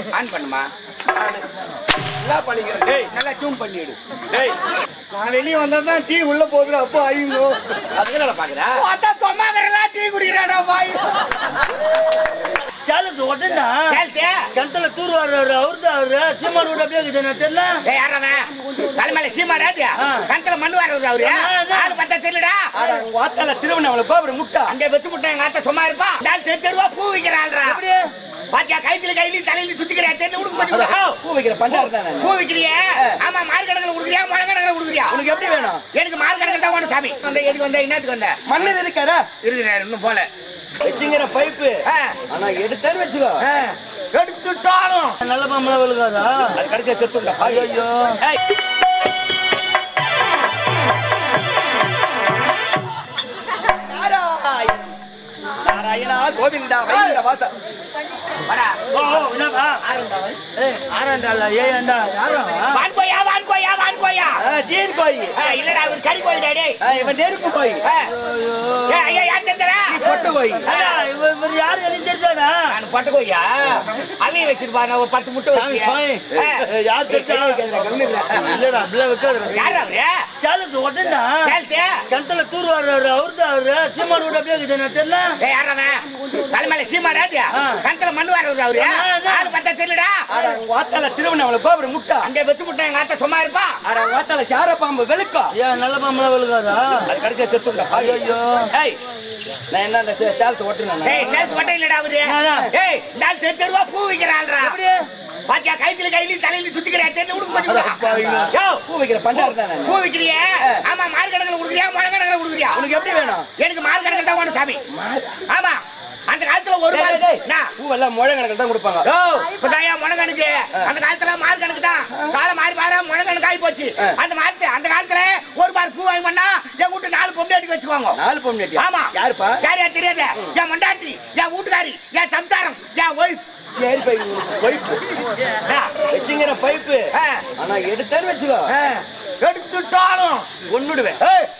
On பண்ணுமா என்ன பண்ணிக்கிறேன் டேய் நல்லா ஜூம் பண்ணிடு டேய் நான் வெளியே வந்தாதான் டீ உள்ள போகுது அப்போ ஐயோ அதுக்கு பாக்குறா பார்த்தா சொன்னாங்கறலாம் டீ குடிக்கிறாடா பாய் சாலத்து ஓட்டண்டா சேல்தே கந்தல தூர் வர்றாரு அவரு சீமான் கூட அப்படியே இருக்குது நான் தெரியல ஏய் யாரவன் தலைமையில சீமா ராஜா கந்தல மண்ணு வர்றாரு அவரு ஆளு பார்த்தா தெரியலடா அட உங்க ஆத்தால திருவண்ணாமலை கோபுரம் முட்டா அங்க வச்சு முட்டை எங்க ஆத்தா சும்மா இருப்பா டால் தெருவா பூ விக்கிறாள்டா அப்படியே பாத்தியா கைத்துல தலையில சுத்திக்கிற தெரியல உடுக்கு கொஞ்சம் பூ வைக்கிற பண்டாரு தானே பூ விக்கிறியே ஆமா மார்க்கணக்குல குடுக்குறியா முழங்கணக்குல குடுக்குறியா உனக்கு எப்படி வேணும் எனக்கு மார்க்கணக்குல தான் வேணும் சாமி அந்த எதுக்கு வந்த என்னத்துக்கு வந்த மன்னர் இருக்காரா இருக்கிறாரு இன்னும் போல வச்சுங்கிற பைப்பு ஆனா எடுத்தாரு வச்சுக்கோ எடுத்துட்டாலும் நல்ல மாமலாம் விழுகாதா அது கடைசியா செத்துண்டா ஐயோ நாராயணா கோவிந்தா வைகுண்ட வாசா வரா ஓ என்னப்பா ஆறாண்டால ஏண்டா யாரா வான் கோயா ஜீன் கோய் இல்லடா அவர் கறி கோயிடா டேய் இவன் நெருப்பு கோய் ஏய் ஐயா யார் தெரிஞ்சடா பொட்டு கோய் இவர் யாரு எனக்கு தெரிஞ்சாடா நான் பொட்டு கோயா அவி வச்சிருப்பா நான் ஒரு 10 முட்டை வச்சிருக்கேன் யார் தெரிஞ்சா கம்மி இல்ல இல்லடா அப்படியே வைக்காத யார் அவரு சாலத்து ஓட்டண்டா சேல்தே கந்தல தூர் வர்றாரு அவரு சீமான் கூட அப்படியே இருக்குது நான் தெரியல ஏய் யாரவன் தலைமையில சீமா ராஜா கந்தல மண்ணு வர்றாரு அவரு ஆளு பார்த்தா தெரியலடா அட உங்க ஆத்தால திருவண்ணாமலை கோபுரம் முட்டா அங்க வச்சு முட்டை எங்க ஆத்தா சும்மா இருப்பா அட உங்க ஆத்தால சார பாம்பு வெளுக்கா ஏன் நல்ல மாமலாம் விழுகாதா அது கடைசியா செத்துண்டா ஐயோ ஏய் நான் என்ன அந்த சாலத்தை ஓட்டுறேன் ஏய் சேல்த்து மட்டும் இல்லடா அவரு ஏய் டால் தெருவா பூ விக்கிறாள்டா அப்படியே பாத்தியா கைத்துல தலையில சுத்திக்கிற தெரியல உடுக்கு கொஞ்சம் யோ பூ வைக்கிற பண்டாரு தானே பூ விக்கிறியே ஆமா மார்க்கணக்குல குடுக்குறியா முழங்கணக்குல குடுக்குறியா உனக்கு எப்படி வேணும் எனக்கு மார்க்கணக்குல தான் வேணும் சாமி ஆமா அந்த காலத்துல ஒரு பூவெல்லாம் முழங்கணக்கில் தான் கொடுப்பாங்க ஓ இப்பதாயா முழங்கணக்கு அந்த காலத்துல மார்க்கணக்கு தான் காலம் மாறி பாரா முழங்கணக்கு ஆகி போச்சு அந்த காலத்துல ஒரு பார் பூ வாங்கி பண்ணா என் வீட்டு 4 பொம்னாட்டி வச்சுக்கோங்க 4 பொம்னாட்டி ஆமா யாருப்பா யார் தெரியாது என் மண்டாட்டி என் வீட்டுக்காரி என் சம்சாரம் என் ஒய்ஃப் ஏறி பைப்பு வச்சுங்கிற பைப்பு ஆனா எடுத்தாரு வச்சுக்கோ எடுத்துட்டாலும் ஒண்ணுடுவேன்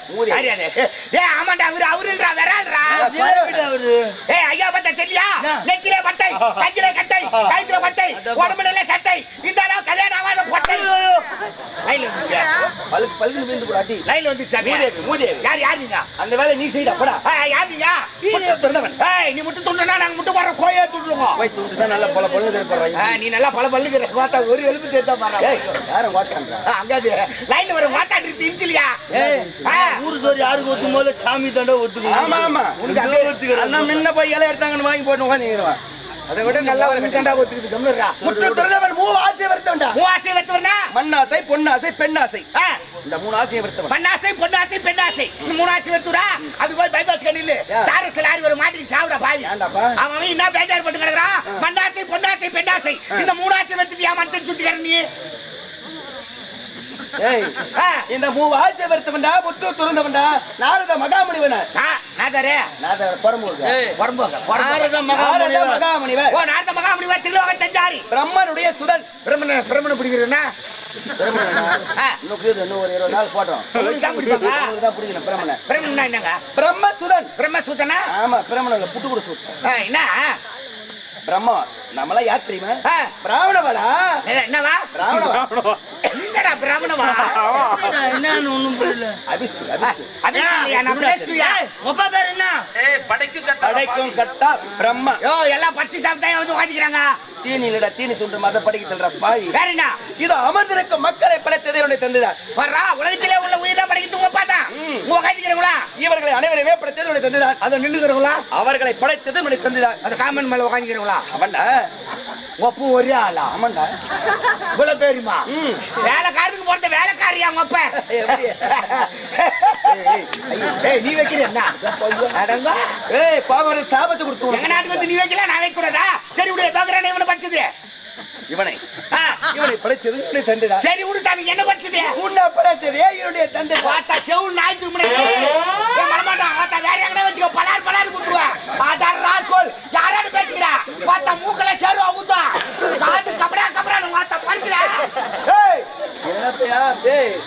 ஆமாண்டா அவருடா விரால்ரா அவரு ஏய் ஐயா பத்த தெரியா நெத்திலே பட்டை கையில கட்டை கையில பட்டை உடம்புல சட்டை இந்த அளவு கல்யாணம் ஆகாத பட்டை லைன்ல வந்து பல்கு விந்து போடாட்டி லைன்ல வந்து சாமி மூதேவி யார் நீங்க அந்த வேலை நீ செய்டா போடா யார் நீங்க முட்டை துண்டவன் ஏய் நீ முட்டை துண்டனா நாங்க முட்டை போற கோயே துண்டுறோம் போய் துண்டு தான் நல்லா பல்லுக்கு இருப்பறா நீ நல்லா பல்லுக்கு பார்த்தா ஒரு எலும்பு தேத்தா பாறா ஏய் யாரும் வாட்றாங்க அங்கது லைன்ல வர வாட்டாட்டி திம்சிலியா ஊரு சோறு யாருக்கு ஒத்துக்கும் போல சாமி தண்டை ஒத்துக்கும் ஆமா ஆமா அண்ணா முன்ன போய் இலை எடுத்தாங்கன்னு வாங்கி போட்டு உட்காந்துக்கிறவன் அதை விட நல்லா ஒரு தண்டா ஒத்துக்குது கம்னரா முட்டை துறந்தவன் 3 ஆசையை வர்த்தவன்டா 3 ஆசை வர்த்தவனா மண்ணாசை பொன்னாசை பெண்ணாசை இந்த 3 ஆசையை வர்த்தவன் மண்ணாசை பொன்னாசை பெண்ணாசை இந்த 3 ஆசை வர்த்துறா அப்படி போய் பைபாஸ் கண்ணில தாரஸ் லாரி ஒரு மாட்டிக்கு சாவுடா பாவி ஏண்டாப்பா அவன் என்ன பேஜார் போட்டு கிடக்குறான் மண்ணாசை பொன்னாசை பெண்ணாசை இந்த 3 ஆசை வர்த்தியா மனுஷன் சுத்திக்கற நீ ஏய் இந்த 3 ஆசை வர்த்தவன்டா முத்து துறந்தவன்டா நாரத மகாமுனிவன நாதரே நாதர பரம்போக நாரத மகாமுனிவ ஓ நாரத மகாமுனிவ திரிலோக சஞ்சாரி பிரம்மனுடைய சுதன் பிரம்மனை பிடிக்கிறேன்னா இன்னும் ஒரு 20 நாள் போட்டோம் தான் பிடிப்பாங்க தான் பிடிக்கணும் பிரம்மனை பிரம்மன்னா என்னங்க பிரம்மசுதன் பிரம்மசூதனா ஆமா பிரம்மனல்ல புட்டு கூட சுத்தம் என்ன பிரம்மா நம்மள யார் தெரியுமா பிராமணவாடா என்னவா பிராமணவா என்னடா பிராமணவா என்னன்னு ஒண்ணும் புரியல அபிஷ்டு ஒப்பா பேர் என்ன படைக்கும் கட்டா பிரம்மா யோ எல்லாம் பச்சை சாப்பிட்டா வந்து உட்காந்துக்கிறாங்க தீனி இல்லடா தீனி துண்டு மத படிக்க தல்ற பாய் வேற என்ன இது அமர்ந்திருக்கும் மக்களை படைத்ததை உன்னை தந்துதான் வர்றா உலகத்திலே உள்ள உயிரை படைக்கிறது உங்க பார்த்தா உங்க உட்காந்துக்கிறீங்களா இவர்களை அனைவரையுமே படைத்தது உன்னை தந்துதான் அதை நின்றுக்கிறீங்களா அவர்களை படைத்தது உன்னை தந்துதான் அந்த காமன் மேல உட்காந்துக்கிறீங்களா அவன்டா ஒப்பு ஒரே ஆளா ஆமாண்டா இவ்வளவு பேருமா வேலைக்காரனுக்கு போறது வேலைக்காரியா உங்க அப்ப ஏய் நீ வைக்கிற என்ன அடங்க ஏய் பாவனை சாபத்தை கொடுத்து எங்க நாட்டுக்கு வந்து நீ வைக்கல நான் வைக்க கூடாதா சரி விடு பாக்குறேன் இவனை படிச்சது இவனை படைத்தது உன்னை தந்துதான் சரி விடு சாமி என்ன படிச்சது உன்னை படைத்ததே என்னுடைய தந்தை பார்த்தா செவுள் நாய்க்கு மரமாட்டான் பார்த்தா வேற எங்கடா வச்சுக்கோ பலார் குடுத்துருவேன் ஆதார் ராஸ்கோல் யாராவது பேசிக்கிறா பார்த்தா மூக்கல சேருவா ஊத்தும் காது கபடா பார்த்தா படிக்கிறா என்னப்பா டேய்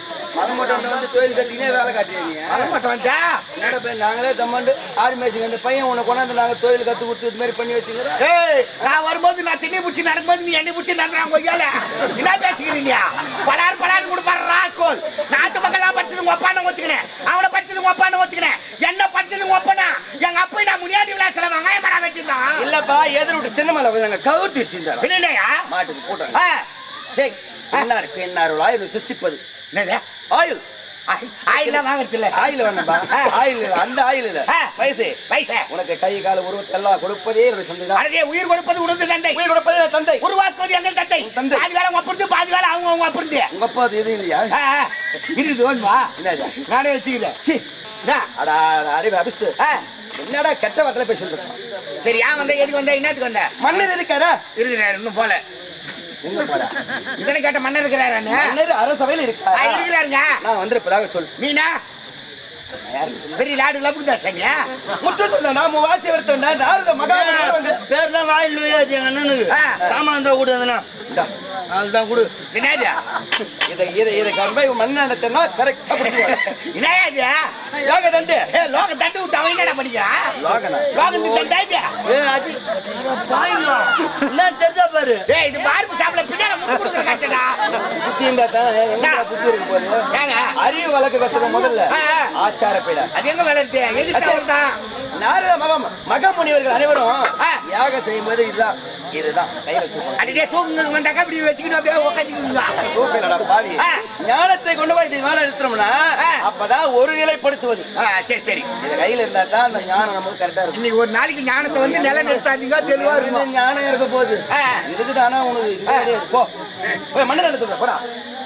மலமட்டம் வந்து தொழில் கட்டினே வேலை காட்டுறீங்க. மலமட்டம் வந்தா என்னடா போய் நாங்களே தம்மாண்டு ஆடி மேய்ச்சிங்க. அந்த பையன் உன்னை கொண்டாந்து நாங்கள் தொழில் கற்று கொடுத்து இது மாதிரி பண்ணி வச்சுக்கிறோம். ஏய், நான் வரும்போது நான் திண்ணி பிடிச்சி நடக்கும்போது நீ எண்ணெய் பிடிச்சி நடந்துறாங்க கொய்யால. என்ன பேசிக்கிறீங்க? பலார் கொடுப்பாரு ராஸ்கோல். நாட்டு மக்கள் பச்சது ஒப்பான ஒத்துக்கினேன், அவனை பச்சது ஒப்பான ஒத்துக்கினேன், என்ன பச்சது ஒப்பனா எங்க அப்பா நான் முன்னாடி விளையாசல வெங்காயம் மரம் வெட்டிதான். இல்லப்பா எதிர விட்டு தின்னமலை நாங்க கவுர் தீசிந்தாரு என்னையா மாட்டுக்கு போட்டாங்க. டேய் என்ன இருக்கு என்ன ஆயுள் சிருஷ்டிப்பது என்னது ஆயுள் ஆயில வாங்குறது இல்ல. ஆயில் வேணாம்பா ஆயில் அந்த ஆயில் இல்ல வயசே உனக்கு கை கால உருவத்தெல்லாம் கொடுப்பதே என்னுடைய தந்தை தான். அடே உயிர் கொடுப்பது உனது தந்தை, உயிர் கொடுப்பதே என் தந்தை, உருவாக்குவது எங்கள் தந்தை. தந்தை பாதி வேலை ஒப்பிருந்து பாதி வேலை அவங்க ஒப்பிருந்து. உங்க அப்பா அது எதுவும் இல்லையா? இருக்குது வேணுமா? என்னது நானே வச்சுக்கிறேன். சி அடா அறிவு அபிஷ்டு என்னடா கெட்ட வார்த்தை பேசிட்டு இருக்கோம். சரி ஏன் வந்த எதுக்கு வந்த என்னத்துக்கு வந்த? மன்னர் இருக்காரா? இருக்கிறாரு இன்னும் போல. எங்க போடா? இதனை கேட்ட மன்னர் இருக்கிறாரு. மன்னர் அரசவையில் இருக்காரா? இருக்கிறாருங்க. நான் வந்திருப்பதாக சொல். நீனா பெரிய லாடு லபுதாசங்க முற்றத்துல நாம வாசி வருத்தோம்னா நாரத மகாமனிதர் வந்து பேர்லாம் வாயில் நோயாது எங்க அண்ணனுக்கு. சாமான் தான் கூடுதுண்ணா, அதுதான் கொடு. என்னது இதை கம்பை மண்ணாண்டத்தனா கரெக்டா பண்ணுவாங்க. என்னது லோக தண்டு லோக தண்டு விட்டு அவன் என்னடா படிக்கிறான்? லோகத்து தண்டாச்சு. அது பாய்ங்க என்ன தெரிஞ்சா பாரு. ஏய் இது பார்ப்பு சாப்பிட பின்னால முட்டு கொடுக்குற கட்டடா. புத்தி இருந்தா தான் எங்க புத்தி இருக்கு போது. ஏங்க அறிவு வழக்கு கத்துற முதல்ல ஆச்சார பேடா அது எங்க வளர்த்து எதுக்கு நாரத மகாமுனிவர்கள் அனைவரும் யாக செய்யும் போது இதுதான் கையில வச்சுக்கணும். அடியே தூக்குங்க வந்தாக்கா இப்படி வச்சுக்கிட்டு அப்படியே உட்காந்துக்குங்க. தூக்கலடா பாவி. ஞானத்தை கொண்டு போய் இது மேல எடுத்துட்டோம்னா அப்பதான் ஒரு நிலைப்படுத்துவது. சரி சரி இது கையில இருந்தா தான் அந்த ஞானம் நமக்கு கரெக்டா இருக்கும். இன்னைக்கு ஒரு நாளைக்கு ஞானத்தை வந்து நிலை நிறுத்தாதீங்க, தெளிவா இருக்கும். ஞானம் இருக்க போகுது இருக்குதானா உனக்கு போ போய் மண்ணை எடுத்துக்க போறா.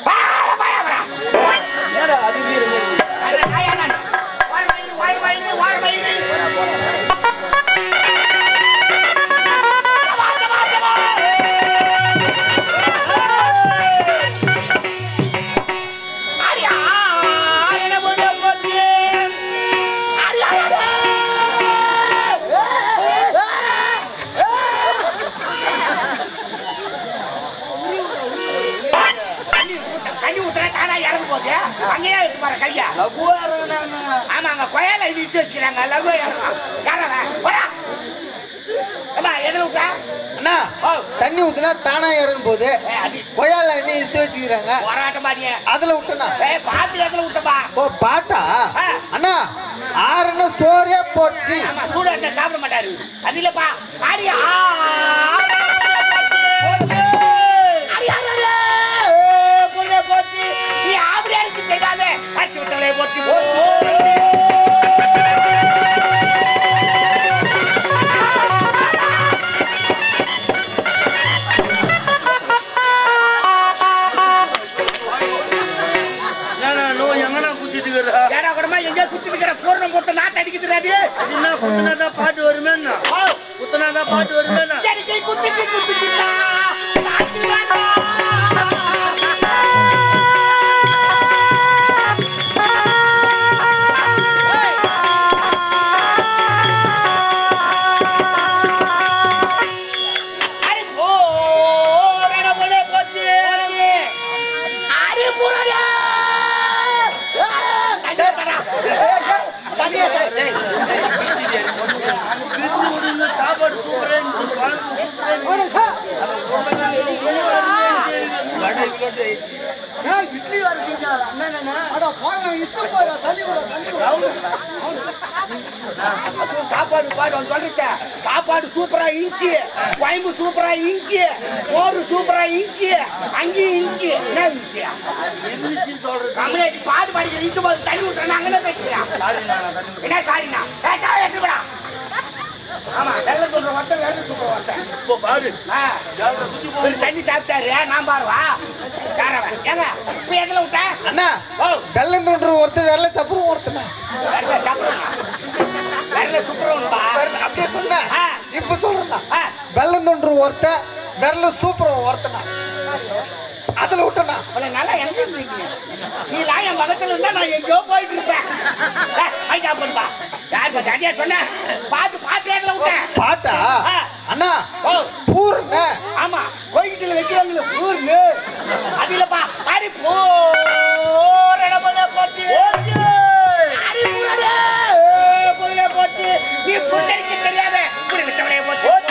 என்னடா அது அங்கேயே எடுத்து பாரு கையா. ஆமாங்க கொயால இடிச்சு வச்சுக்கிறாங்க. லகு எதுல விட்டா அண்ணா தண்ணி ஊத்துனா தானா இறங்கும் போது கொயால எண்ணி இழுத்து வச்சுக்கிறாங்க. போராட்டம் பாடிய அதுல விட்டனா பாத்து எதுல விட்டப்பா? ஓ பாட்டா அண்ணா ஆறுன சோறே போட்டு சூடாட்ட சாப்பிட மாட்டாரு. அது இல்லப்பா ஆடியா போச்சு நீ ஆபடி அடிச்சு தெரியாத அடிச்சு விட்டவளே போச்சு. ஏடா கூடமா எங்க குத்தி இருக்கிற பூர்ணம் போட்டு நாட்டு அடிக்குதுடாடி. என்ன குத்துனாதான் பாட்டு வருமேன்னா குத்துனாதான் பாட்டு வருமேன்னா எனக்கு குத்திக்கிட்டா சாப்பாடு சூப்பரா இட்லி வர சாப்பாடு பாரு சொல்லிட்டேன். சாப்பாடு சூப்பரா இஞ்சி, குழம்பு சூப்பரா இஞ்சி, மோரு சூப்பரா இஞ்சி, அங்கேயும் இஞ்சி. என்ன இஞ்சி சொல்றேன் கம்யூனிட்டி பாடு படிக்கிற இஞ்சி போது தண்ணி விட்டுறேன். அங்கே பேசுறேன் என்ன சாரிண்ணா எடுத்துக்கடா. ஆமா வெள்ளம் சொல்ற ஒருத்தன் வெள்ளம் சொல்ற ஒருத்தன் இப்போ பாடு ஒரு தண்ணி சாப்பிட்டாரு. நான் பாருவா ஏங்க இப்ப எதுல விட்டேன்? அண்ணா வெள்ளம் தோன்ற ஒருத்தர் வெள்ள சப்புறம் ஒருத்தனா வெள்ள சாப்பிடுறா வெள்ள சுப்புறவன்பா அப்படியே சொன்ன. இப்ப சொல்றேன் வெள்ளம் தோன்ற ஒருத்த வெள்ள சூப்பரம் ஒருத்தனா அதுல விட்டனா நல்லா எங்க இருந்தீங்க? நீ என் பக்கத்துல இருந்தா நான் எங்கேயோ போயிட்டு இருப்பேன். யார் சொன்ன பாட்டு பாட்டு ஏதுல விட்டேன்? பாட்டா அண்ணா பூர்ண ஆமா கோயில்ல வைக்கிறாங்களே பூர்ணு அது இல்லப்பா அடி போற தெரியாது இப்படி விட்டவனே போச்சு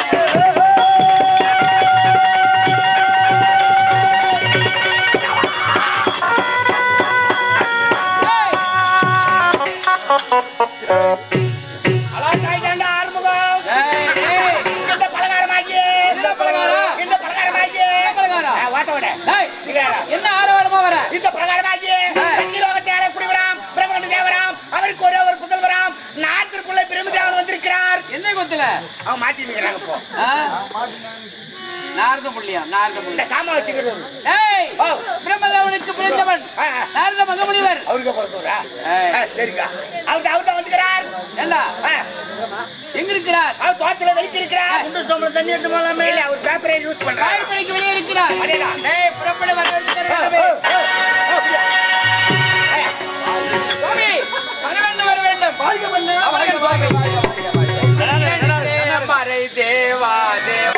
என்ன ஆரவாரமா வர இந்த பிரகாரமாகி சக்திலோகத்தை குடிவராம் பிரம்மகண்ட தேவராம் அவருக்கு ஒரே ஒரு புதல்வராம் நாட்டிற்குள்ள பிரம்மதேவன் வந்திருக்கிறார். என்ன கொத்துல அவன் மாட்டி நிக்கிறாங்க இப்போ நாரத புள்ளியா நாரத புள்ளி சாமா வச்சுக்கிறது. ஏய் பிரம்மதேவனுக்கு பிறந்தவன் நாரத மகமுனிவர் அவருக்கு பிறந்தவரா? சரிங்க. அவர் வந்துக்கிறார். ஏண்டா எங்க இருக்கிறார்? அவர் தோட்டத்துல வெளிக்கு இருக்கிறார். குண்டு சோமல தண்ணி எடுத்து போலாமே. இல்ல அவர் பேப்பரை யூஸ் பண்றார். பேப்பருக்கு வெளியே இருக்கிறார். அதேதான். ஏய் புறப்பட வரவேற்கிறேன். சுவாமி வர வேண்டும். வாழ்க பண்ணு. அவர்கள் சுவாமி மறை தேவா தேவா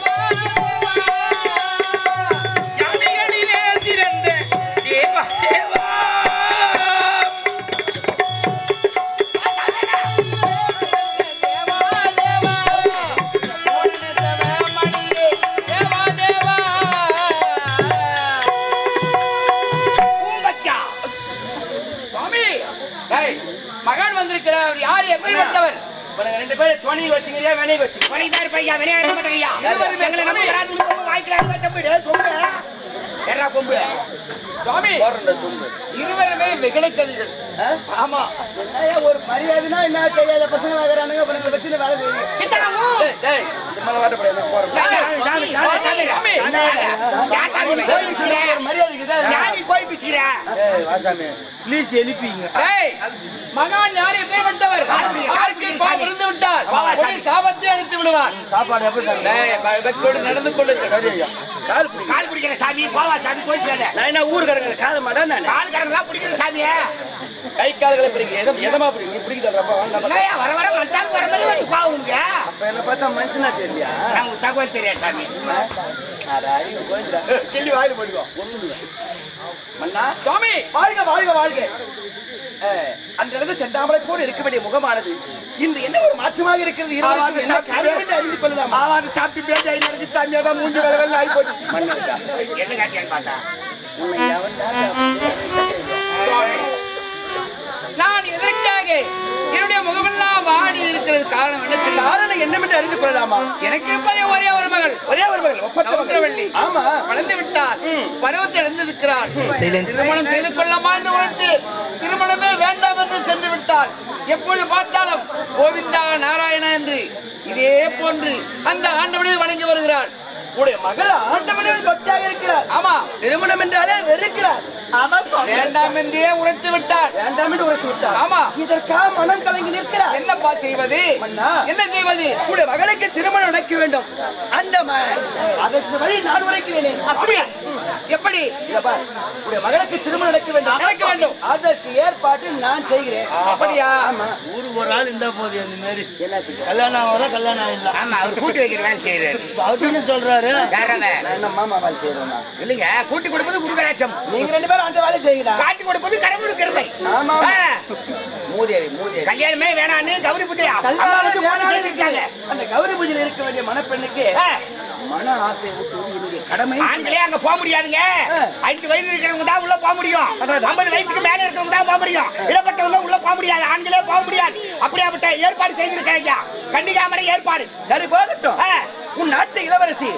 மகன் வந்திருக்கிறார். யார் எப்படிப்பட்டவர்? ரெண்டு பேரும் துணி வச்சுக்கிறியா வினை வச்சு பணிதார் பையா வினையாட மாட்டேங்கய்யா. எங்களை நம்பி வராது வாய்க்கல தம்பிடு சொல்லு. எறா கொம்பு சுவாமி இருவருமே வெகுளைக்கதிகள். ஆமா ஒரு மரியாதைனா என்ன தெரியாத பசங்களா இருக்கிறானுங்க. இவங்களை வச்சு வேலை செய்யுங்க. டேய் சும்மா வாட்டப்பட என்ன போறோம். மரியாதைக்கு தான் யானி கோய் பிசிற. ஏய் வாசாமி ப்ளீஸ் எழுப்பிங்க. டேய் மகான் யார் எப்படிப்பட்டவர்? யாருக்கு கோபம் இருந்து விட்டார் ஒரு சாபத்தை அழித்து விடுவார். சாப்பாடு எப்ப சாப்பிடுங்க? டேய் பக்தியோடு நடந்து கொள்ளுங்க. சரி ஐயா. கால் குடிக்கிற சாமி போவா சாமி போய் சேர. நான் என்ன ஊர்காரங்க கால மாட்டா நான் கால் கரங்களா பிடிக்கிற சாமியே. கை கால்களை பிடிக்க எதமா பிடிக்க நீ பிடிக்கிறப்ப வர வர மச்சான் வர மாதிரி வந்து பாவுங்க. அப்ப என்ன பார்த்தா மனுஷனா தெரியலையா? நமக்கு தகவல் தெரியாது சாமி. அறிவு போயிடுறா. கிள்ளி வாயில போடுவோம். மன்னா சுவாமி வாழ்க வாழ்க வாழ்க. அன்றிலிருந்து செந்தாமரை போல இருக்க வேண்டிய முகமானது இன்று என்ன ஒரு மாற்றமாக இருக்கிறது. அறிந்து கொள்ளலாம். ஆவாது சாப்பிட்டு பேசி ஐநூறு சாமியா தான் மூஞ்சி வேலை வேலை ஆகி போச்சு. என்ன காட்டியான்னு பார்த்தா நான் எதற்காக என்னுடைய முகமெல்லாம் வாடி இருக்கிறது காரணம் என்ன? காரணம் என்னவென்று அறிந்து கொள்ளலாமா? எனக்கு இருப்பதே ஒரே ஒரு மகள். ஒரே ஒரு மகள் சமுத்திரவள்ளி. ஆமா வளர்ந்து விட்டார். பருவத்தை இழந்து இருக்கிறார். திருமணம் செய்து கொள்ளமா என்று உரைத்து திருமணமே வேண்டாம் என்று சென்று விட்டார். எப்பொழுது பார்த்தாலும் கோவிந்தா நாராயணா என்று இதே போன்று அந்த ஆண்டவனை வணங்கி வருகிறார். உடைய மகள் ஆண்டவனில் பக்தியாக இருக்கிறார். ஆமா திருமணம் என்றாலே வெறுக்கிறார். வேண்டாம் என்றே உரைத்து விட்டார். வேண்டாம் என்று உரைத்து விட்டார். ஆமா இதற்காக மனம் கலங்கி நிற்கிறார். என்னப்பா செய்வது? என்ன செய்வது? உடைய மகளுக்கு திருமணம் நடக்க வேண்டும். அந்த அதற்கு வழி நான் உரைக்கிறேனே. அப்படியா? எப்படி? உடைய மகளுக்கு திருமணம் நடக்க வேண்டும். நடக்க வேண்டும். அதற்கு ஏற்பாடு நான் செய்கிறேன். அப்படியா? ஆமா ஊருக்கு ஒரு ஆள் இருந்தா போதும். அந்த மாதிரி என்னாச்சு? கல்யாணம் ஆகாத கல்யாணம் இல்ல. ஆமா அவர் கூட்டி வைக்கிற வேலை செய்யறாரு. அவர்கிட்ட சொல்றாரு என்ன மாமா வேலை செய்யறோம். இல்லைங்க கூட்டி கொடுப்பது குருகராட்சம். நீங்க ரெண்டு பேரும் அந்த வேலை செய்யறா. காட்டி கொடுப்பது கடவுள் கிருபை. ஆமா மூதேவி மூதேவி கல்யாணமே வேணான்னு கௌரி பூஜை அம்மா வந்து போன செய்திருக்காங்க. அந்த கௌரி பூஜையில் இருக்க வேண்டிய மணப்பெண்ணுக்கு மன ஆசை ஊட்டுவது என்னுடைய கடமை. ஆண்களே அங்க போக முடியாதுங்க. 5 வயது இருக்கிறவங்க தான் உள்ள போக முடியும். 50 வயசுக்கு மேல இருக்கிறவங்க தான் போக முடியும். இடப்பட்டவங்க உள்ள போக முடியாது. ஆண்களே போக முடியாது. அப்படியாப்பட்ட ஏற்பாடு செய்திருக்காங்க. கன்னிகாமரை ஏற்பாடு. சரி போகட்டும். உன் நாட்டு இளவரசி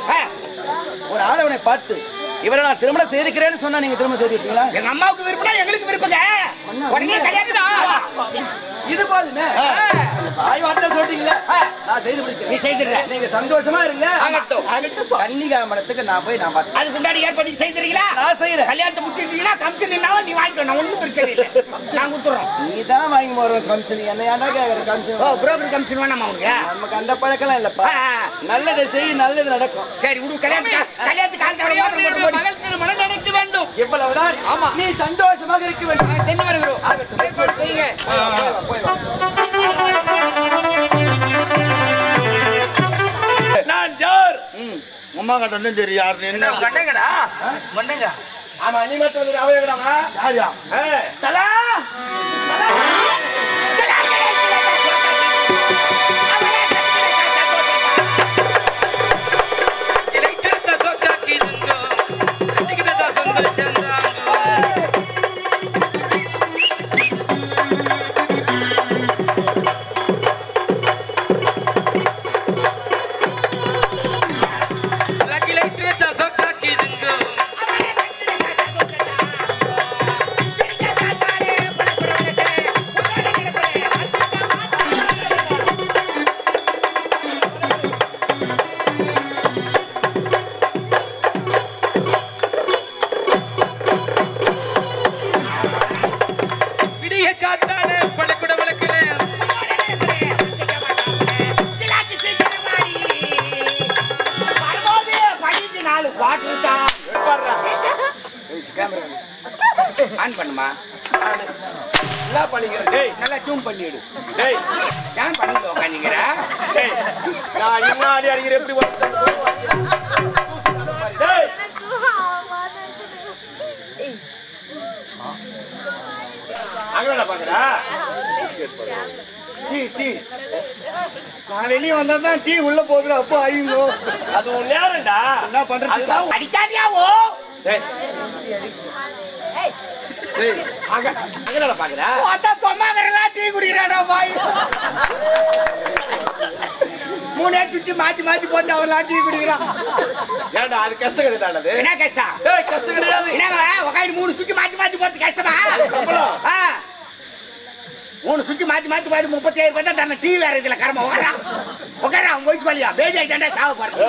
ஒரு ஆடவனை பார்த்து இவரை நான் திருமணம் செய்திருக்கிறேன்னு சொன்னா நீங்க திருமணம் செய்திருக்கீங்களா? எங்க அம்மாவுக்கு விருப்பம் எங்களுக்கு விருப்பங்க. உடனே கல்யாணம் இது போதுமே. தாய் வார்த்தை சொல்றீங்களா? நான் செய்து முடிக்கிறேன். நீ செய்திருக்க. நீங்க சந்தோஷமா இருங்க. கன்னிகா மடத்துக்கு நான் போய் நான் பார்த்தேன். அதுக்கு முன்னாடி ஏற்பாடு செய்திருக்கீங்களா? நான் செய்யறேன். கல்யாணத்தை முடிச்சிட்டீங்கன்னா கமிஷன் என்னாலும் நீ வாங்கிக்கணும். ஒன்றும் பிரச்சனை இல்லை. நான் கொடுத்துறோம். நீ தான் வாங்கி போற கமிஷன். என்ன ஏன்டா கேக்குற கமிஷன்? ஓ புரோக்கர் கமிஷன் வேணாமா உனக்கு? நமக்கு அந்த பழக்கம் இல்லப்பா. நல்லதை செய் நல்லது நடக்கும். சரி விடு. கல்யாணத்துக்கு மகள் திருமணம் நடக்க வேண்டும். எவ்வளவுதான்? ஆமா நீ சந்தோஷமாக இருக்க வேண்டும். சென்று வருகிறோம். ஏற்பாடு செய்யுங்க. நான் யார்? அம்மா கிட்ட வந்து தெரியும் யாரு என்ன கண்டங்கடா மண்டங்க. ஆமா நீ மட்டும் வந்து அவயங்கடா. யாரா? தலா தலா ஆன் பண்ணுமா என்ன பண்ணிக்கிற டேய் நல்லா ஜூம் பண்ணிடு டேய் ஏன் பண்ணிட்டு உட்காந்துங்கிற டேய் நான் இன்னாடி அடிக்கிற எப்படி டேய் அங்கடா பாக்குறா டீ டீ நான் வெளியே வந்தா தான் டீ உள்ள போகுது அப்போ ஐயோ அது உன் நேரம்டா என்ன பண்றது அடிக்காதியாவோ டேய் டேய் அங்கடா பாக்குறா அதான் சொன்னாங்கறலாம் டீ குடிக்கிறாடா பாய் மூணே சுச்சி மாத்தி மாத்தி போட்டு அவெல்லாம் டீ குடிக்கிறான் ஏன்டா அது கஷ்டம் கிடையாதுடா என்ன கஷ்டம் டேய் கஷ்டம் கிடையாது என்னங்க உட்காந்து மூணு சுச்சி மாத்தி மாத்தி போறது கஷ்டமா சம்பளம் மூணு சுச்சி மாத்தி மாத்தி போது 37 ரூபாய் தான் தரணும் டீ வேற இதுல கரமா உட்காரா உங்க வயசு வழியா பேஜாய் தாண்டா சாவ பாருங்க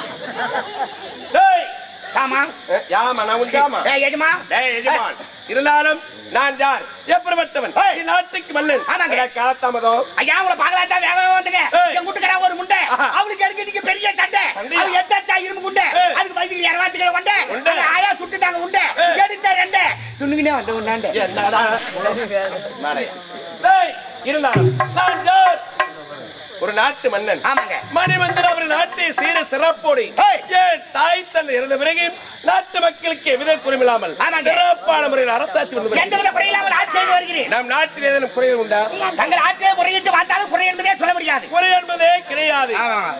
டேய் சாமா யாமா நான் உண்டாமா ஏய் எஜமா டேய் எஜமான் இருந்தாலும் நான் யார் எப்படிப்பட்டவன் இந்த நாட்டுக்கு மன்னன் ஆமாங்க காலத்தாமதம் ஐயா உங்களை பார்க்கலாம் தான் வேகமா வந்துங்க என் கூட்டுக்கறா ஒரு முண்டை அவளுக்கு எடுக்கிறதுக்கு பெரிய சண்டை அது எத்தச்சா இரும்பு குண்டை அதுக்கு பதிக்கு 20 கிலோ வண்டை ஆயா சுட்டு தாங்க உண்டை எடுத்த ரெண்டு துண்ணுகினே வந்த உண்டாண்டே என்னடா மாடையா டேய் இருந்தாலும் நான் யார் ஒரு நாட்டு மன்னன் ஆமாங்க மணிவந்தன் அவர் நாட்டை சீர சிறப்போடு ஏன் தாய் தந்தை இருந்த பிறகு நாட்டு மக்களுக்கு எவ்வித குறையில்லாமல் சிறப்பான முறையில் அரசாட்சி வந்து எந்தவித குறையில்லாமல் ஆட்சி செய்து வருகிறேன் நம் நாட்டில் ஏதேனும் குறைகள் உண்டா தங்கள் ஆட்சியை முறையிட்டு பார்த்தாலும் குறை என்பதே சொல்ல முடியாது குறை என்பதே கிடையாது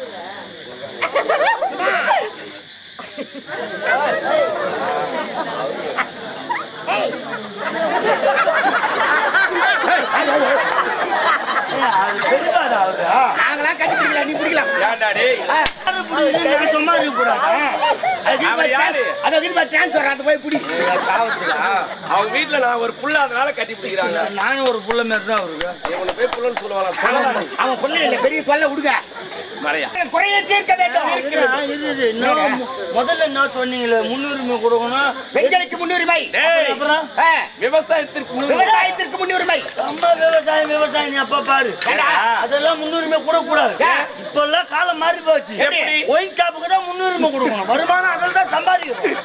நாங்களாம் கட்டி பிடிக்கலாம் நீ பிடிக்கலாம் ஏன்டாடி சும்மா அது போய் பிடி அவங்க வீட்டுல நான் ஒரு புள்ள அதனால கட்டி பிடிக்கிறாங்க நானும் ஒரு புள்ள மாதிரி தான் அவருக்கு இவனை போய் புள்ளன்னு சொல்லுவாங்க அவன் பிள்ளை இல்ல பெரிய தொல்லை விடுங்க மறையா குறையை தீர்க்க வேண்டும் முதல்ல என்ன சொன்னீங்களே முன்னுரிமை கொடுக்கணும் பெண்களுக்கு முன்னுரிமை அப்புறம் விவசாயத்திற்கு முன்னுரிமை ரொம்ப விவசாயம் நீ அப்பா பாரு அதெல்லாம் முன்னுரிமை கூட கூடாது இப்ப எல்லாம் காலம் மாறி போச்சு ஒயின் ஷாப்புக்கு தான் முன்னுரிமை கொடுக்கணும் வருமானம் அதில் தான் சம்பாதிக்கணும்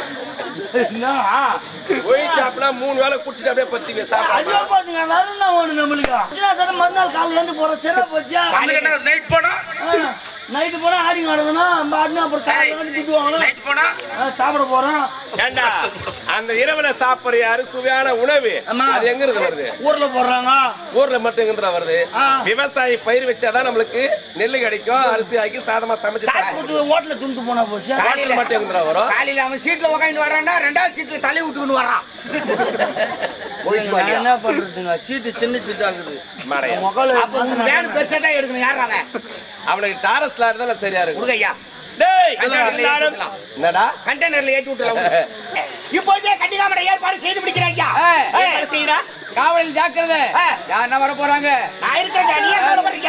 ஒயின் ஷாப்னா 3 வேளை குடிச்சிட்டு அப்படியே பத்தி ஐயோ பாத்துங்க வேற ஒண்ணு நம்மளுக்கு மறுநாள் காலையில இருந்து போற சிறப்பு போச்சியா நைட் போனா நைட்டு போனா ஆடி ஆடுங்கணும் ஆடினா அப்புறம் காலையில வந்து திட்டுவாங்க நைட் போனா சாப்பிட போறோம் ஏண்டா அந்த இரவுல சாப்பிடுற அறுசுவையான உணவு அது எங்க இருந்து வருது ஊர்ல போடுறாங்க ஊர்ல மட்டும் எங்க வருது விவசாயி பயிர் வச்சாதான் நம்மளுக்கு நெல்லு கிடைக்கும் அரிசி ஆக்கி சாதமா சமைச்சு ஹோட்டல்ல துண்டு போனா போச்சு காலையில மட்டும் எங்க வரும் காலையில அவன் சீட்ல உட்காந்து வரான்னா ரெண்டாவது சீட்ல தலை விட்டுக்கின்னு வரான் என்ன பண்றதுங்க சீட்டு சின்ன சீட்டா இருக்குது வேன் பெருசா தான் எடுக்கணும் யார் அவன் அவனுக்கு டாரஸ்ல இருந்தா சரியா இருக்கு கொடுங்கய்யா என்னடா கண்டெய்னர்ல ஏற்றி விட்டுறோம் இப்போதே கண்டிகாமட ஏற்பாடு செய்து பிடிக்கிறாங்க செய்யடா காவலில் ஜாக்கிரதை யாருன்னா வர போறாங்க நான் இருக்கேன் நீ ஏன் போறீங்க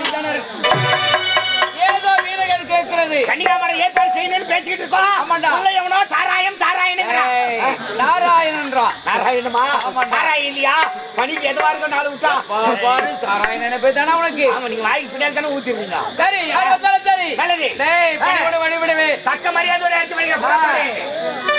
ஏதோ வீரர்கள் கேட்கிறது கண்டிகாமட ஏற்பாடு செய்யணும்னு பேசிக்கிட்டு இருக்கோம் ஆமாண்டா உள்ள எவனோ சாராயம் நாராயணன்றான் நாராயணமா சாராயம் இல்லையா பணிக்கு எதுவா இருக்கும் நாலு விட்டா பாரு சாராயணனை போய் தானே உனக்கு ஆமா நீங்க வாய்க்கு பின்னாடி தானே ஊத்திடுறீங்க சரி யார் வந்தாலும் சரி நல்லது டேய் பணிவிடு தக்க மரியாதையோட எடுத்து வைங்க